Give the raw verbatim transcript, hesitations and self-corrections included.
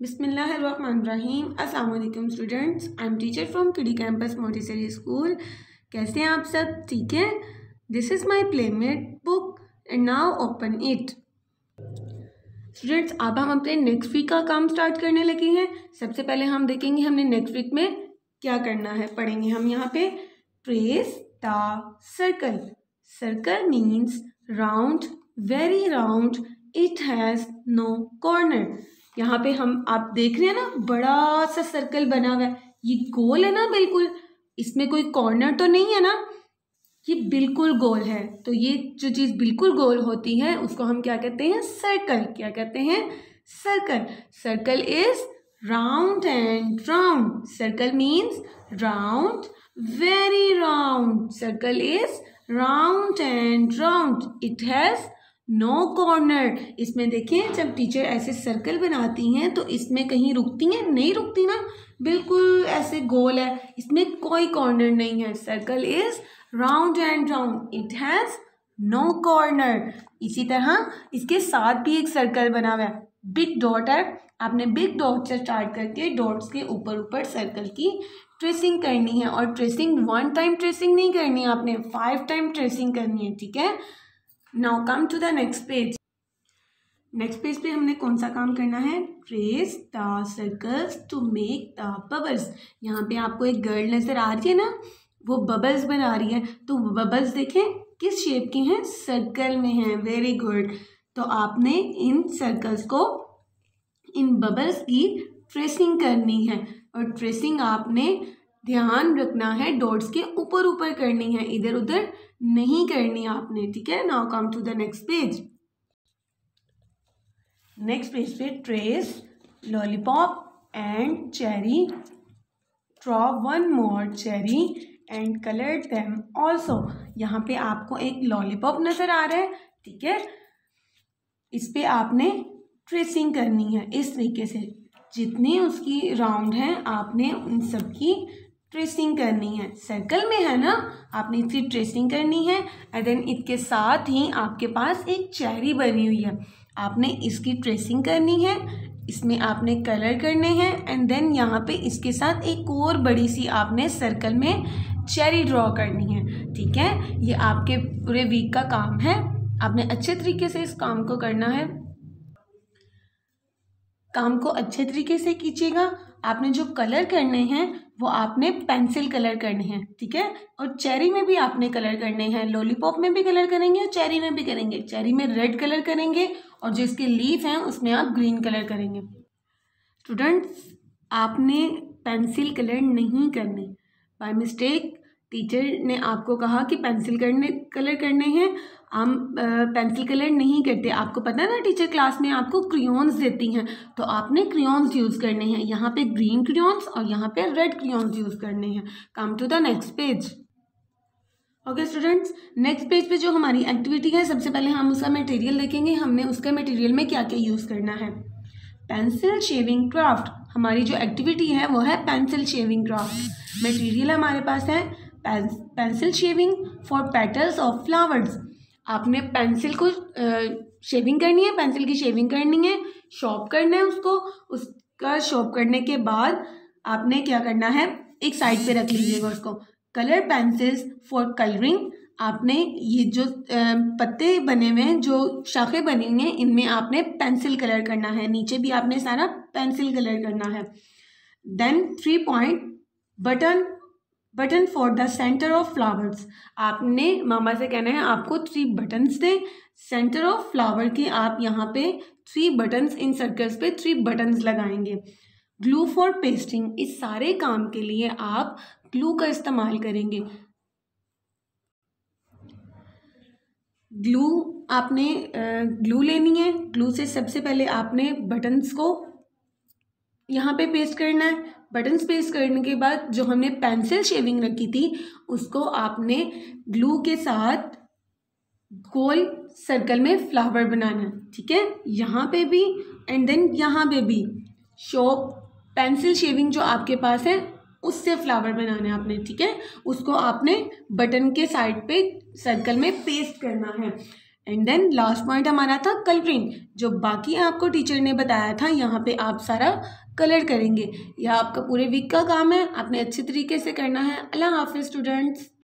बिस्मिल्लाहिर्रहमानिर्रहीम। अस्सलाम वालेकुम students, I am teacher from kiddy campus Montessori school. कैसे हैं आप सब? ठीक है। This is my playmate book and now open it. Students, अब हम अपने नेक्स्ट वीक का काम स्टार्ट करने लगे हैं। सबसे पहले हम देखेंगे हमने नेक्स्ट वीक में क्या करना है। पढ़ेंगे हम यहाँ पे trace the circle. Circle means round, very round, it has no corner. यहाँ पे हम आप देख रहे हैं ना, बड़ा सा सर्कल बना हुआ है। ये गोल है ना बिल्कुल, इसमें कोई कॉर्नर तो नहीं है ना, ये बिल्कुल गोल है। तो ये जो चीज़ बिल्कुल गोल होती है उसको हम क्या कहते हैं? सर्कल। क्या कहते हैं? Circle. Circle is round and round. Circle means round, very round. Circle is round and round, it has no corner. इसमें देखें, जब टीचर ऐसे सर्कल बनाती हैं तो इसमें कहीं रुकती हैं? नहीं रुकती ना, बिल्कुल ऐसे गोल है, इसमें कोई कॉर्नर नहीं है। Circle is round and round, it has no corner. इसी तरह इसके साथ भी एक सर्कल बना हुआ है, बिग डॉट है। आपने बिग डॉट से स्टार्ट करके डॉट्स के ऊपर ऊपर सर्कल की ट्रेसिंग करनी है। और ट्रेसिंग वन टाइम ट्रेसिंग नहीं करनी है, आपने फाइव टाइम ट्रेसिंग करनी है। ठीक है। Now come to the next page. Next page पे हमने कौन सा काम करना है? Trace the circles to make the bubbles. यहाँ पे आपको एक गर्ल नजर आ रही है ना, वो बबल्स बना रही है। तो बबल्स देखें किस शेप की हैं? सर्कल में हैं। Very good. तो आपने इन सर्कल्स को, इन बबल्स की ट्रेसिंग करनी है। और ट्रेसिंग आपने ध्यान रखना है डॉट्स के ऊपर ऊपर करनी है, इधर उधर नहीं करनी आपने। ठीक है। Now come to the next page. Next page पे trace lollipop and cherry, draw one more cherry and colour them also. यहाँ पे आपको एक लॉलीपॉप नजर आ रहा है। ठीक है। इस पे आपने ट्रेसिंग करनी है इस तरीके से, जितनी उसकी राउंड है आपने उन सब की ट्रेसिंग करनी है। सर्कल में है ना, आपने इसकी ट्रेसिंग करनी है। एंड देन इसके साथ ही आपके पास एक चेरी बनी हुई है, आपने इसकी ट्रेसिंग करनी है, इसमें आपने कलर करने हैं। एंड देन यहाँ पे इसके साथ एक और बड़ी सी आपने सर्कल में चेरी ड्रॉ करनी है। ठीक है। ये आपके पूरे वीक का काम है, आपने अच्छे तरीके से इस काम को करना है। काम को अच्छे तरीके से कीजिएगा। आपने जो कलर करने हैं वो आपने पेंसिल कलर करने हैं। ठीक है। और चेरी में भी आपने कलर करने हैं, लॉलीपॉप में भी कलर करेंगे और चेरी में भी करेंगे। चेरी में रेड कलर करेंगे और जो इसके लीफ हैं उसमें आप ग्रीन कलर करेंगे। स्टूडेंट्स, आपने पेंसिल कलर नहीं करने। बाय मिस्टेक टीचर ने आपको कहा कि पेंसिल करने कलर करने हैं, हम पेंसिल कलर नहीं करते। आपको पता है ना, टीचर क्लास में आपको क्रियॉन्स देती हैं, तो आपने क्रियॉन्स यूज़ करने हैं। यहाँ पे ग्रीन क्रियॉन्स और यहाँ पे रेड क्रियॉन्स यूज़ करने हैं। Come to the next page. Okay students, next page पे जो हमारी एक्टिविटी है, सबसे पहले हम उसका मटेरियल देखेंगे। हमने उसके मटेरियल में क्या क्या यूज़ करना है। पेंसिल शेविंग क्राफ्ट, हमारी जो एक्टिविटी है वो है पेंसिल शेविंग क्राफ्ट। मटेरियल हमारे पास है pencil shaving for petals of flowers. आपने पेंसिल को शेविंग करनी है, पेंसिल की शेविंग करनी है, शॉर्प करना है उसको। उसका शॉर्प करने के बाद आपने क्या करना है, एक साइड पे रख लीजिएगा उसको। कलर पेंसिल्स फॉर कलरिंग, आपने ये जो पत्ते बने हुए हैं, जो शाखें बनी हुई हैं, इनमें आपने पेंसिल कलर करना है। नीचे भी आपने सारा पेंसिल कलर करना है। Then three point button button for the centre of flowers, आपने मामा से कहना है आपको थ्री बटन्स दें सेंटर ऑफ फ्लावर की। आप यहाँ पे थ्री बटन्स, इन सर्कल्स पे थ्री बटन्स लगाएंगे। ग्लू फॉर पेस्टिंग, इस सारे काम के लिए आप ग्लू का इस्तेमाल करेंगे। ग्लू आपने ग्लू लेनी है। ग्लू से सबसे पहले आपने बटन्स को यहाँ पे पेस्ट करना है। बटन्स पेस्ट करने के बाद जो हमने पेंसिल शेविंग रखी थी उसको आपने ग्लू के साथ गोल सर्कल में फ्लावर बनाना है। ठीक है। यहाँ पे भी एंड देन यहाँ पे भी शॉप पेंसिल शेविंग जो आपके पास है उससे फ्लावर बनाना है आपने। ठीक है। उसको आपने बटन के साइड पे सर्कल में पेस्ट करना है। एंड देन लास्ट पॉइंट हमारा था कलरिंग, जो बाकी आपको टीचर ने बताया था यहाँ पे आप सारा कलर करेंगे। यह आपका पूरे वीक का काम है, आपने अच्छे तरीके से करना है। अल्लाह हाफिज़ स्टूडेंट्स।